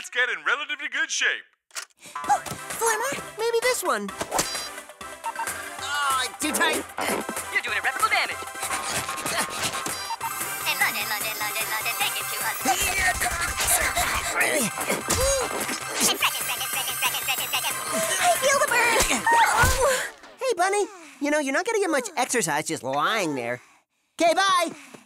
just get in relatively good shape. Oh, Flimmer, maybe this one. Oh, too tight. You're doing irreparable damage. In London, London, London, London, take it to us. I feel the burn. Oh. Hey, Bunny. You know, you're not going to get much exercise just lying there. Okay, bye.